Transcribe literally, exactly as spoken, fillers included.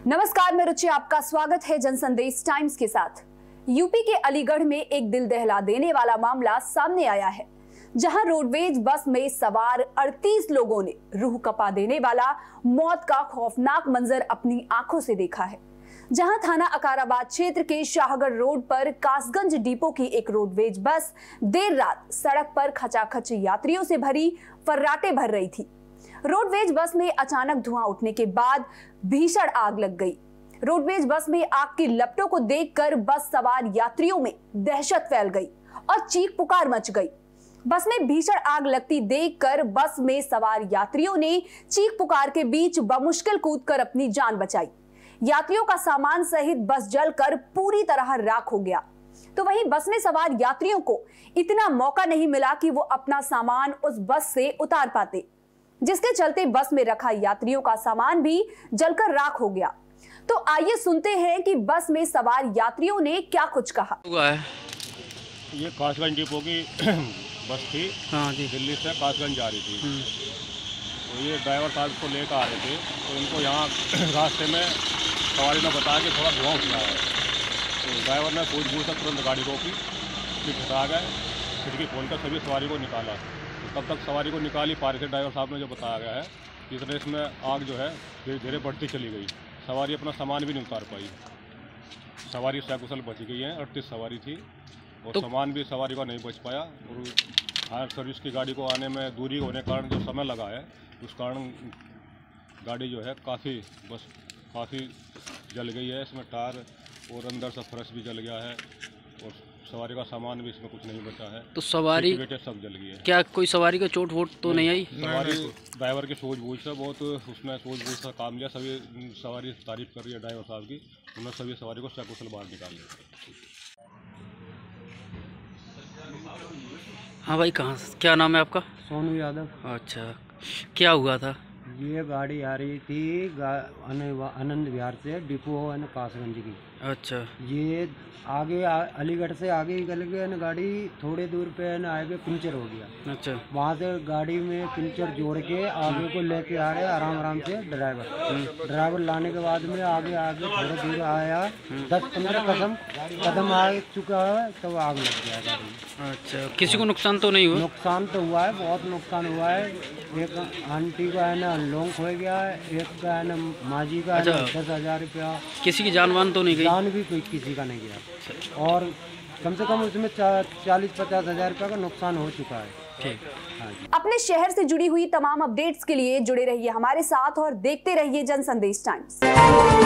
नमस्कार, मैं रुचि, आपका स्वागत है जनसंदेश टाइम्स के साथ। यूपी के अलीगढ़ में एक दिल दहला देने वाला मामला सामने आया है, जहां रोडवेज बस में सवार अड़तीस लोगों ने रूह कपा देने वाला मौत का खौफनाक मंजर अपनी आंखों से देखा है। जहां थाना अकाराबाद क्षेत्र के शाहगढ़ रोड पर कासगंज डिपो की एक रोडवेज बस देर रात सड़क पर खचाखच यात्रियों से भरी फर्राटे भर रही थी। रोडवेज बस में अचानक धुआं उठने के बाद भीषण आग लग गई। रोडवेज बस में आग की लपटों को देखकर बस सवार यात्रियों में दहशत फैल गई और चीख पुकार मच गई। बस में भीषण आग लगती देखकर बस में सवार यात्रियों ने चीख पुकार के बीच बमुश्किल कूदकर अपनी जान बचाई। यात्रियों का सामान सहित बस जलकर पूरी तरह राख हो गया। तो वहीं बस में सवार यात्रियों को इतना मौका नहीं मिला कि वो अपना सामान उस बस से उतार पाते, जिसके चलते बस में रखा यात्रियों का सामान भी जलकर राख हो गया। तो आइए सुनते हैं कि बस में सवार यात्रियों ने क्या कुछ कहा। हुआ है ये कासगंज डिपो की बस थी। हाँ जी। दिल्ली से कासगंज जा रही थी। तो ये ड्राइवर साहब को लेकर आ रहे थे, तो इनको यहाँ रास्ते में सवारी ने बताया कि थोड़ा धुआं उठ रहा है। तो ड्राइवर ने सूझबूझ से तुरंत गाड़ी रोकी, फिर घटा गए, खिड़की खोलकर सभी सवारी को निकाला। तो तब तक सवारी को निकाली पार के ड्राइवर साहब ने जो बताया गया है, इस रेस में आग जो है धीरे धीरे बढ़ती चली गई। सवारी अपना सामान भी नहीं उतार पाई। सवारी सकुशल बच गई है, अड़तीस सवारी थी और तो सामान भी सवारी का नहीं बच पाया। और फायर सर्विस की गाड़ी को आने में दूरी होने के कारण जो समय लगा है, उस कारण गाड़ी जो है काफ़ी बस काफ़ी जल गई है। इसमें टायर और अंदर से फर्श भी जल गया है और सवारी का सामान भी इसमें कुछ नहीं बचा है। तो सवारी बेटे सब जल गई है। क्या कोई सवारी का चोट वोट तो नहीं आई? सवारी ड्राइवर की सूझबूझ से बहुत उसने सूझबूझ से काम लिया। सभी सवारी तारीफ कर रही है ड्राइवर साहब की। उन्होंने सभी सवारी को सकुशल बाहर निकाल लिया। हाँ भाई, कहाँ क्या नाम है आपका? सोनू यादव। अच्छा, क्या हुआ था? ये गाड़ी आ रही थी आनंद विहार से डिपो है कासगंज की। अच्छा। ये आगे आ, अलीगढ़ से आगे निकल गए ना, गाड़ी थोड़े दूर पे है ना आगे पंचर हो गया। अच्छा। वहाँ से गाड़ी में पंचर जोड़ के आगे को लेके आ रहे आराम आराम से ड्राइवर ड्राइवर लाने के बाद में आगे आगे थोड़े दूर आया, दस पंद्रह कदम कदम आ चुका है तो आग लग गया गाड़ी में। अच्छा, किसी को नुकसान तो नहीं हुआ? नुकसान तो हुआ है, बहुत नुकसान हुआ है। एक आंटी का है ना लोंग हो गया, एक का है ना माजी का है ना दस हजार रुपया। किसी की जान वान तो नहीं गई? जान भी कोई किसी का नहीं गया और कम से कम उसमें चालीस पचास हजार रुपये का नुकसान हो चुका है। ठीक। हाँ जी। अपने शहर से जुड़ी हुई तमाम अपडेट्स के लिए जुड़े रहिए हमारे साथ और देखते रहिए जनसंदेश टाइम्स।